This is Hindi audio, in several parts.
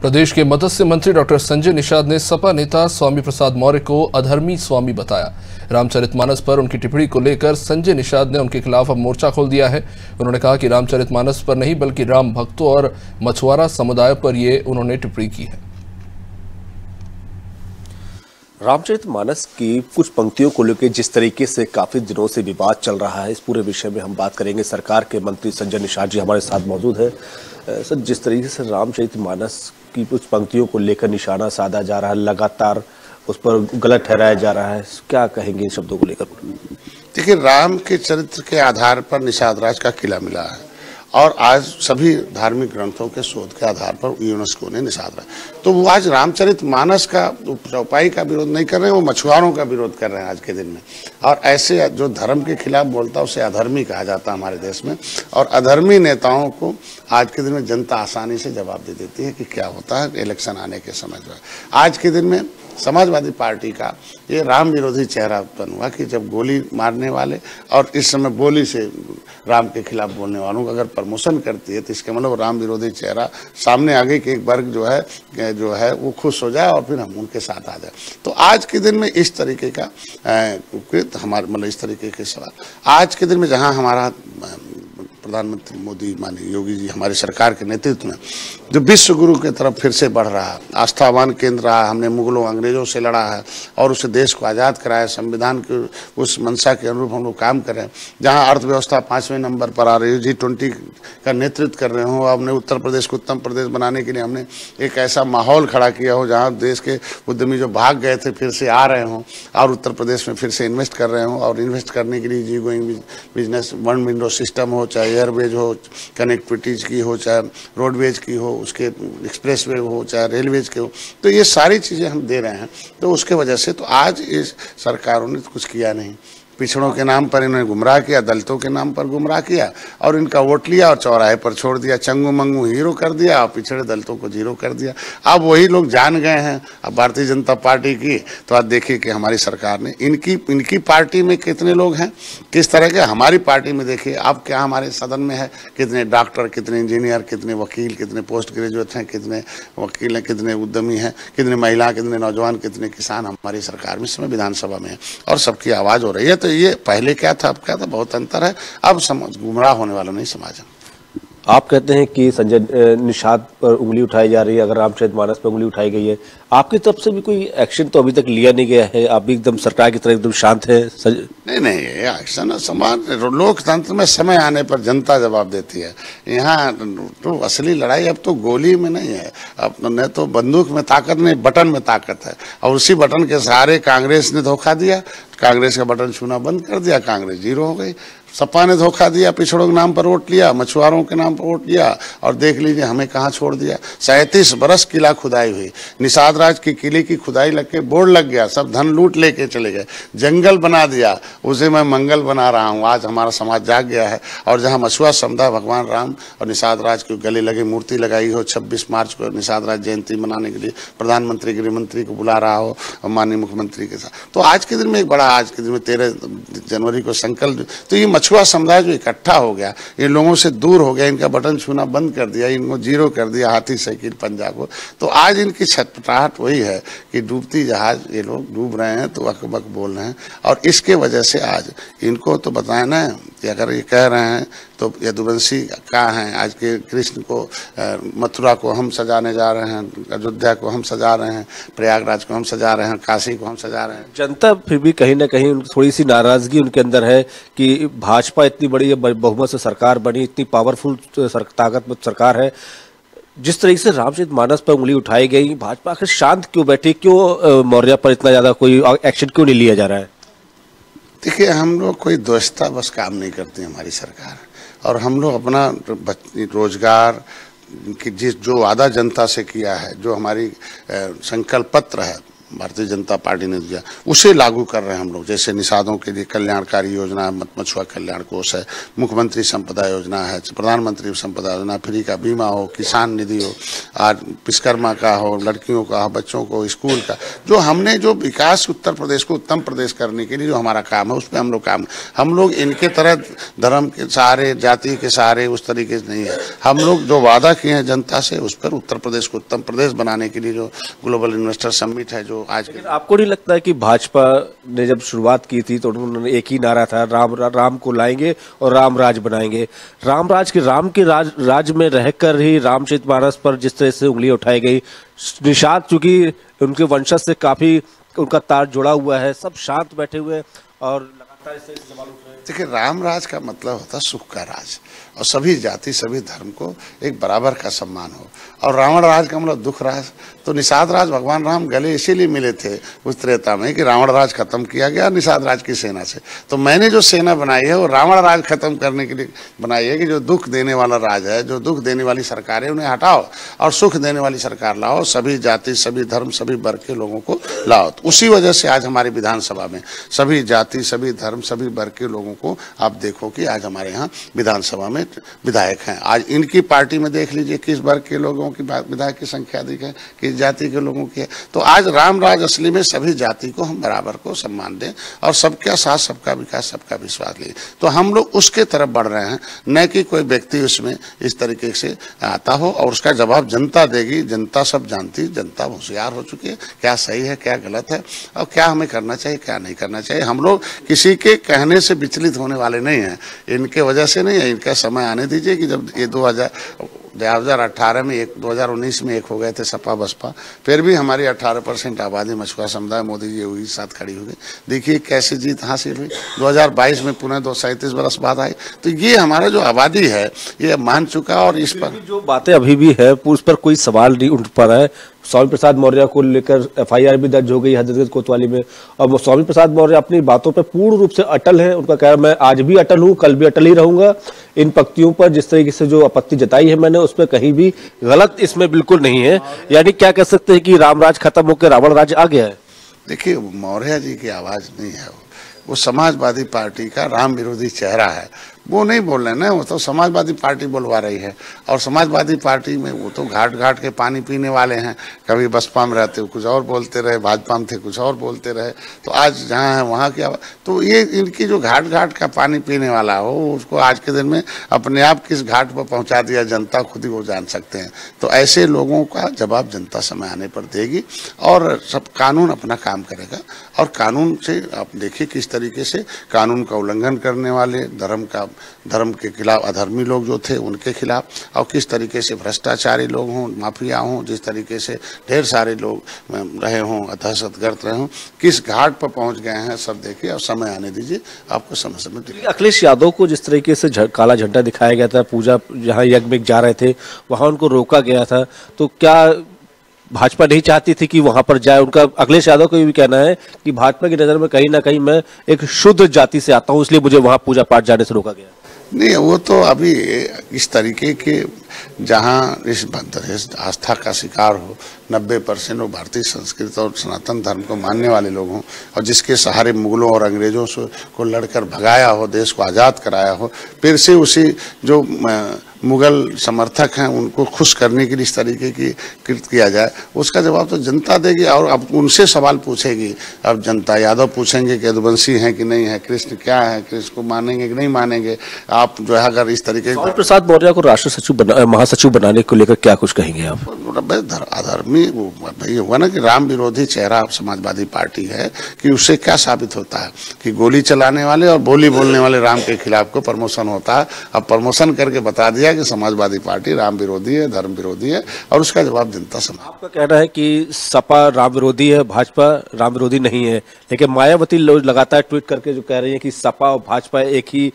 प्रदेश के मत्स्य मंत्री डॉक्टर संजय निषाद ने सपा नेता स्वामी प्रसाद मौर्य को अधर्मी स्वामी बताया। रामचरितमानस पर उनकी टिप्पणी को लेकर संजय निषाद ने उनके खिलाफ अब मोर्चा खोल दिया है। उन्होंने कहा कि रामचरितमानस पर नहीं बल्कि राम भक्तों और मछुआरा समुदाय पर ये उन्होंने टिप्पणी की है। रामचरितमानस की कुछ पंक्तियों को लेकर जिस तरीके से काफी दिनों से विवाद चल रहा है, इस पूरे विषय में हम बात करेंगे। सरकार के मंत्री संजय निषाद जी हमारे साथ मौजूद है। सर, जिस तरीके से रामचरितमानस की कुछ पंक्तियों को लेकर निशाना साधा जा रहा है, लगातार उस पर गलत ठहराया जा रहा है, क्या कहेंगे इन शब्दों को लेकर? देखिए, राम के चरित्र के आधार पर निषाद राज का किला मिला है और आज सभी धार्मिक ग्रंथों के शोध के आधार पर यूनेस्को ने निषाद रहा। तो वो आज रामचरितमानस का चौपाई का विरोध नहीं कर रहे हैं, वो मछुआरों का विरोध कर रहे हैं आज के दिन में। और ऐसे जो धर्म के खिलाफ बोलता है उसे अधर्मी कहा जाता है हमारे देश में। और अधर्मी नेताओं को आज के दिन में जनता आसानी से जवाब दे देती है कि क्या होता है इलेक्शन आने के समय जो है। आज के दिन में समाजवादी पार्टी का ये राम विरोधी चेहरा उत्पन्न हुआ कि जब गोली मारने वाले और इस समय बोली से राम के खिलाफ बोलने वालों को अगर प्रमोशन करती है तो इसके मतलब राम विरोधी चेहरा सामने आ गई कि एक वर्ग जो है वो खुश हो जाए और फिर हम उनके साथ आ जाए। तो आज के दिन में इस तरीके का हमारे मतलब इस तरीके के सवाल आज के दिन में जहां हमारा प्रधानमंत्री मोदी माननीय योगी जी हमारी सरकार के नेतृत्व में जो विश्व गुरु की तरफ फिर से बढ़ रहा है, आस्थावान केंद्र रहा, हमने मुगलों अंग्रेजों से लड़ा है और उसे देश को आज़ाद कराया, संविधान के उस मंशा के अनुरूप हम लोग काम कर रहे हैं। जहां अर्थव्यवस्था 5वें नंबर पर आ रही है, G20 का नेतृत्व कर रहे हो, हमने उत्तर प्रदेश को उत्तम प्रदेश बनाने के लिए हमने एक ऐसा माहौल खड़ा किया हो जहाँ देश के उद्यमी जो भाग गए थे फिर से आ रहे हों और उत्तर प्रदेश में फिर से इन्वेस्ट कर रहे हों। और इन्वेस्ट करने के लिए जी गोइंग बिजनेस वन विंडो सिस्टम हो, चाहे एयरवेज हो, कनेक्टिविटीज की हो, चाहे रोडवेज की हो, उसके एक्सप्रेसवे हो, चाहे रेलवेज के हो, तो ये सारी चीज़ें हम दे रहे हैं। तो उसके वजह से तो आज इस सरकारों ने कुछ किया नहीं। पिछड़ों के नाम पर इन्होंने गुमराह किया, दलितों के नाम पर गुमराह किया और इनका वोट लिया और चौराहे पर छोड़ दिया, चंगू मंगू हीरो कर दिया और पिछड़े दलितों को जीरो कर दिया। अब वही लोग जान गए हैं अब भारतीय जनता पार्टी की। तो आज देखिए कि हमारी सरकार ने इनकी पार्टी में कितने लोग हैं, किस तरह के। हमारी पार्टी में देखिए अब क्या हमारे सदन में है, कितने डॉक्टर, कितने इंजीनियर, कितने वकील, कितने पोस्ट ग्रेजुएट हैं, कितने वकील हैं, कितने उद्यमी हैं, कितने महिला, कितने नौजवान, कितने किसान हमारी सरकार में इस समय विधानसभा में है और सबकी आवाज़ हो रही है। तो ये पहले क्या था अब क्या था, बहुत अंतर है। अब गुमराह होने वाला नहीं समाज है। आप कहते हैं कि संजय निषाद पर उंगली उठाई जा रही है, अगर रामचरितमानस पर उंगली उठाई गई है, आपकी तरफ से भी कोई एक्शन तो अभी तक लिया नहीं गया है? आप भी एकदम सरकार की तरह एकदम शांत है? नहीं, ये एक्शन समाज लोकतंत्र में समय आने पर जनता जवाब देती है। यहाँ तो असली लड़ाई अब तो गोली में नहीं है, अब न तो बंदूक में ताकत नहीं, बटन में ताकत है। और उसी बटन के सहारे कांग्रेस ने धोखा दिया, कांग्रेस का बटन छूना बंद कर दिया, कांग्रेस जीरो हो गई। सपा ने धोखा दिया, पिछड़ों के नाम पर वोट लिया, मछुआरों के नाम पर वोट लिया और देख लीजिए हमें कहाँ छोड़ दिया। 37 बरस किला खुदाई हुई, निषाद राज की किले की खुदाई लग के बोर्ड लग गया, सब धन लूट लेके चले गए, जंगल बना दिया, उसे मैं मंगल बना रहा हूँ। आज हमारा समाज जाग गया है और जहाँ मछुआ समुदाय भगवान राम और निषाद राज के गले लगे मूर्ति लगाई हो, 26 मार्च को निषाद राज जयंती मनाने के लिए प्रधानमंत्री गृह मंत्री को बुला रहा हो माननीय मुख्यमंत्री के साथ, तो आज के दिन में एक बड़ा, आज के दिन में 13 जनवरी को संकल्प, तो ये मछुआ समुदाय जो इकट्ठा हो गया, इन लोगों से दूर हो गया, इनका बटन छूना बंद कर दिया, इनको जीरो कर दिया, हाथी साइकिल पंजा को। तो आज इनकी छटपटाहट वही है कि डूबती जहाज ये लोग डूब रहे हैं तो अकबक बोल रहे हैं। और इसके वजह से आज इनको तो बताया ना कि अगर ये कह रहे हैं तो यदुवंशी कहाँ हैं, आज के कृष्ण को मथुरा को हम सजाने जा रहे हैं, अयोध्या को हम सजा रहे हैं, प्रयागराज को हम सजा रहे हैं, काशी को हम सजा रहे हैं। जनता फिर भी कहीं ना कहीं थोड़ी सी नाराजगी उनके अंदर है कि भाजपा इतनी बड़ी बहुमत से सरकार बनी, इतनी पावरफुल ताकतवर सरकार है, जिस तरीके से रामचरितमानस पर उंगली उठाई गई, भाजपा आखिर शांत क्यों बैठी, क्यों मौर्य पर इतना ज्यादा कोई एक्शन क्यों नहीं लिया जा रहा है? देखिए, हम लोग कोई दोस्ता बस काम नहीं करते हमारी सरकार, और हम लोग अपना रोजगार की जो वादा जनता से किया है, जो हमारी संकल्प पत्र है भारतीय जनता पार्टी ने दिया उसे लागू कर रहे हैं हम लोग। जैसे निषादों के लिए कल्याणकारी योजना, मछुआ कल्याण कोष है, मुख्यमंत्री संपदा योजना है, प्रधानमंत्री संपदा योजना, फ्री का बीमा हो, किसान निधि हो, आज विश्वकर्मा का हो, लड़कियों का हो, बच्चों को स्कूल का, जो हमने जो विकास उत्तर प्रदेश को उत्तम प्रदेश करने के लिए जो हमारा काम है, उस पर हम लोग इनके तरह धर्म के सहारे, जाति के सहारे उस तरीके से नहीं है। हम लोग जो वादा किए हैं जनता से, उस पर उत्तर प्रदेश को उत्तम प्रदेश बनाने के लिए जो ग्लोबल इन्वेस्टर समिट है, जो आज आपको नहीं लगता है कि भाजपा ने जब शुरुआत की थी तो उन्होंने एक ही नारा था, राम को लाएंगे और राम राज बनाएंगे। राम के राज में रहकर ही रामचरितमानस पर जिस तरह से उंगली उठाई गई, निषाद चूंकि उनके वंशज से काफी उनका तार जुड़ा हुआ है, सब शांत बैठे हुए और लगातार इस सवाल उठ रहे हैं। देखिए, राम राज का मतलब होता है सुख का राज, और सभी जाति सभी धर्म को एक बराबर का सम्मान हो। और रावण राज का मतलब दुख राज। तो निषाद राज भगवान राम गले इसीलिए मिले थे उस त्रेता में कि रावण राज खत्म किया गया निषाद राज की सेना से। तो मैंने जो सेना बनाई है वो रावण राज खत्म करने के लिए बनाई है कि जो दुख देने वाला राज है, जो दुख देने वाली सरकार है, उन्हें हटाओ और सुख देने वाली सरकार लाओ, सभी जाति सभी धर्म सभी वर्ग के लोगों को लाओ। तो उसी वजह से आज हमारी विधानसभा में सभी जाति सभी धर्म सभी वर्ग के लोगों को आप देखो कि आज हमारे यहाँ विधानसभा में विधायक हैं। आज इनकी पार्टी में देख लीजिए किस वर्ग के लोगों की विधायक की संख्या अधिक है, किस जाति के लोगों की है। तो आज राम राज असली में सभी जाति को हम बराबर को सम्मान दें और सबका साथ सबका विकास सबका विश्वास ले। तो हम लोग उसके तरफ बढ़ रहे हैं, न कि कोई व्यक्ति उसमें इस तरीके से आता हो और उसका जवाब जनता देगी। जनता सब जानती, जनता होशियार हो चुकी है, क्या सही है क्या गलत है और क्या हमें करना चाहिए क्या नहीं करना चाहिए। हम लोग किसी के कहने से विचलित होने वाले नहीं हैं, इनके वजह से नहीं है। इनका समय आने दीजिए कि जब ये 2018 में 2019 में एक हो गए थे सपा बसपा, फिर भी हमारी 18% आबादी मछुआ समुदाय मोदी जी हुई साथ खड़ी हो गई। देखिए कैसी जीत हासिल हुई। 2022 में पुनः 37 बरस बाद आई। तो ये हमारा जो आबादी है ये मान चुका। और इस पर जो बातें अभी भी है उस पर कोई सवाल नहीं उठ पा रहा है। स्वामी प्रसाद मौर्य को लेकर FIR भी दर्ज हो गई हजरतगंज कोतवाली में, और स्वामी प्रसाद मौर्य अपनी बातों पर पूर्ण रूप से अटल है। उनका कहना मैं आज भी अटल हूं, कल भी अटल ही रहूंगा। इन पंक्तियों पर जिस तरीके से जो आपत्ति जताई है मैंने, उस पर कहीं भी गलत इसमें बिल्कुल नहीं है। यानी क्या कह सकते हैं कि राम राज खत्म होकर रावण राज आ गया है? देखिए, मौर्य जी की आवाज नहीं है, वो समाजवादी पार्टी का राम विरोधी चेहरा है। वो नहीं बोल रहे ना, वो तो समाजवादी पार्टी बोलवा रही है। और समाजवादी पार्टी में वो तो घाट घाट के पानी पीने वाले हैं। कभी बसपा में रहते कुछ और बोलते रहे, भाजपा में थे कुछ और बोलते रहे, तो आज जहाँ है वहाँ क्या। तो ये इनकी जो घाट घाट का पानी पीने वाला हो, उसको आज के दिन में अपने आप किस घाट पर पहुँचा दिया जनता खुद ही वो जान सकते हैं। तो ऐसे लोगों का जवाब जनता समय आने पर देगी और सब कानून अपना काम करेगा। और कानून से आप देखिए किस तरीके से कानून का उल्लंघन करने वाले, धर्म के खिलाफ अधर्मी लोग जो थे उनके खिलाफ, और किस तरीके से भ्रष्टाचारी लोग हों, माफिया हों, जिस तरीके से ढेर सारे लोग रहे हों, दहशतगर्द रहे हों, किस घाट पर पहुंच गए हैं सब देखिए। और समय आने दीजिए, आपको समय दिखेगा। अखिलेश यादव को जिस तरीके से काला झंडा दिखाया गया था, पूजा जहां यज्ञ में जा रहे थे वहां उनको रोका गया था, तो क्या भाजपा नहीं चाहती थी कि वहां पर जाए? उनका अखिलेश यादव का भी कहना है कि भाजपा की नजर में कहीं ना कहीं मैं एक शुद्ध जाति से आता हूं, इसलिए मुझे वहां पूजा पाठ जाने से रोका गया। नहीं, वो तो अभी इस तरीके के जहाँ इस आस्था का शिकार हो, 90% लोग भारतीय संस्कृति और सनातन धर्म को मानने वाले लोग हों, और जिसके सहारे मुगलों और अंग्रेजों से को लड़कर भगाया हो, देश को आज़ाद कराया हो, फिर से उसी जो मुगल समर्थक हैं उनको खुश करने के लिए इस तरीके की कृत किया जाए, उसका जवाब तो जनता देगी। और अब उनसे सवाल पूछेगी अब जनता। यादव पूछेंगे कि यदुवंशी हैं कि नहीं है, कृष्ण क्या है, कृष्ण को मानेंगे कि नहीं मानेंगे। आप जो है अगर इस तरीके स्वामी प्रसाद मौर्य को राष्ट्र सचिव महासचिव बनाने को लेकर क्या कुछ कहेंगे आप? अधर्मी भाई हुआ ना कि राम विरोधी चेहरा समाजवादी पार्टी है, कि उससे क्या साबित होता है कि गोली चलाने वाले और बोली बोलने वाले राम के खिलाफ को प्रमोशन होता है। अब प्रमोशन करके बता दिया कि समाजवादी पार्टी राम विरोधी है, धर्म विरोधी है, और उसका जवाब जनता समझ। आपका कहना है कि सपा राम विरोधी है, भाजपा राम विरोधी नहीं है, लेकिन मायावती लोग लगातार ट्वीट करके जो कह रही है कि सपा और भाजपा एक ही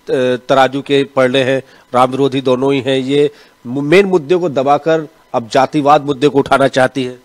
तराजू के पड़े हैं, राम विरोधी दोनों ही हैं। ये मेन मुद्दे को दबाकर अब जातिवाद मुद्दे को उठाना चाहती है।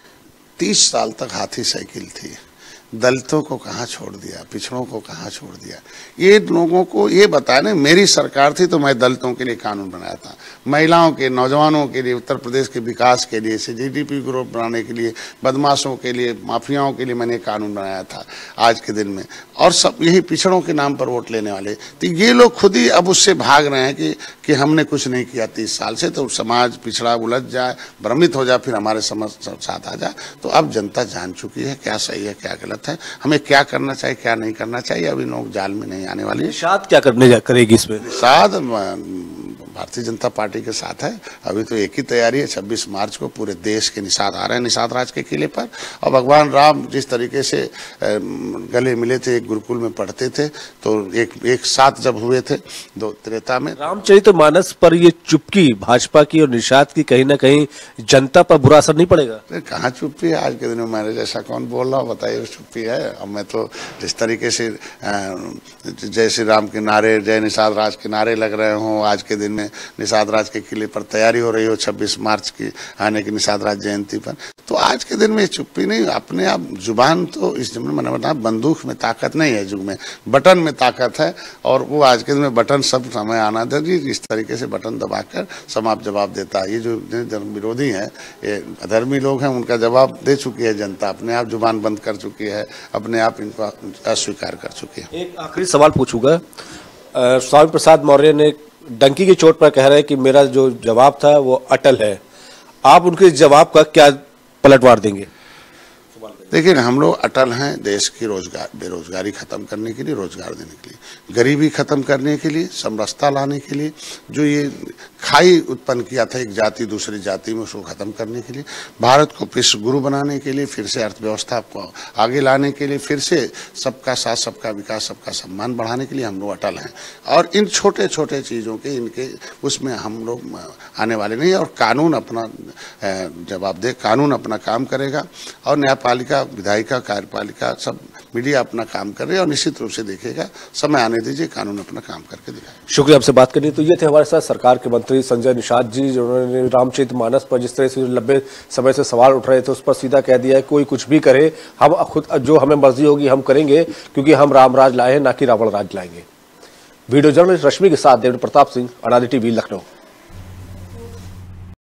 30 साल तक हाथी साइकिल थी, दलितों को कहाँ छोड़ दिया, पिछड़ों को कहाँ छोड़ दिया। ये लोगों को ये बताने, मेरी सरकार थी तो मैं दलितों के लिए कानून बनाया था, महिलाओं के, नौजवानों के लिए, उत्तर प्रदेश के विकास के लिए, से GDP ग्रोथ बनाने के लिए, बदमाशों के लिए, माफियाओं के लिए मैंने कानून बनाया था आज के दिन में। और सब यही पिछड़ों के नाम पर वोट लेने वाले, तो ये लोग खुद ही अब उससे भाग रहे हैं कि हमने कुछ नहीं किया 30 साल से, तो समाज पिछड़ा उलझ जाए, भ्रमित हो जाए, फिर हमारे समझ साथ आ जाए। तो अब जनता जान चुकी है क्या सही है क्या गलत है, हमें क्या करना चाहिए क्या नहीं करना चाहिए। अभी लोग जाल में नहीं आने वाले। निषाद क्या करेगी इसमें? निषाद भारतीय जनता पार्टी के साथ है। अभी तो एक ही तैयारी है, 26 मार्च को पूरे देश के निषाद आ रहे हैं निषाद राज के किले पर। और भगवान राम जिस तरीके से गले मिले थे, एक गुरुकुल में पढ़ते थे, तो एक साथ जब हुए थे दो त्रेता में। रामचरितमानस पर ये चुप्पी भाजपा की और निषाद की कहीं ना कहीं जनता पर बुरा असर नहीं पड़ेगा? कहाँ चुप्पी है आज के दिन में? मैंने जैसा कौन बोल रहा हूँ बताइए, चुप्पी है? अब मैं तो जिस तरीके से जय श्री राम के नारे, जय निषाद राज के नारे लग रहे हों, आज के दिन में निषाद राज के किले पर तैयारी हो रही हो 26 मार्च की आने की निषाद राज जयंती पर, तो आज के दिन में चुप्पी नहीं। अपने आप जुबान तो इस जुम्मे मैंने बताया, बंदूक में ताकत नहीं है, युग में बटन में ताकत है। और वो आज के दिन में बटन सब समय आना दे, इस तरीके से बटन दबाकर समाप्त जवाब देता है। ये जो धर्म विरोधी हैं, ये अधर्मी लोग हैं, उनका जवाब दे चुकी है जनता, अपने आप जुबान बंद कर चुकी है, अपने आप इनको अस्वीकार कर चुकी है। एक आखिरी सवाल पूछूंगा। स्वामी प्रसाद मौर्य ने डंकी की चोट पर कह रहे हैं कि मेरा जो जवाब था वो अटल है, आप उनके जवाब का क्या पलटवार देंगे? देखिए, हम लोग अटल हैं देश की बेरोजगारी खत्म करने के लिए, रोजगार देने के लिए, गरीबी खत्म करने के लिए, समरसता लाने के लिए, जो ये खाई उत्पन्न किया था एक जाति दूसरी जाति में, उसको खत्म करने के लिए, भारत को विश्व गुरु बनाने के लिए, फिर से अर्थव्यवस्था को आगे लाने के लिए, फिर से सबका साथ सबका विकास सबका सम्मान बढ़ाने के लिए हम लोग अटल हैं। और इन छोटे छोटे चीज़ों के इनके उसमें हम लोग आने वाले नहीं। और कानून अपना जवाब दे, कानून अपना काम करेगा, और न्यायपालिका, विधायिका, कार्यपालिका, सब मीडिया अपना काम कर रहे हैं, और निश्चित रूप से देखेगा। समय आने दीजिए, कानून अपना काम करके दिखाएगा। शुक्रिया आपसे बात करनी। तो ये थे हमारे साथ सरकार के मंत्री संजय निषाद जी, जिन्होंने रामचरितमानस पर जिस तरह से लंबे समय से सवाल उठ रहे थे उस पर सीधा कह दिया है कोई कुछ भी करे, हम खुद जो हमें मर्जी होगी हम करेंगे, क्योंकि हम रामराज लाए हैं ना कि रावण राज लाएंगे। वीडियो जर्नलिस्ट रश्मि के साथ देवेंद्र प्रताप सिंह, अडानी टीवी, लखनऊ।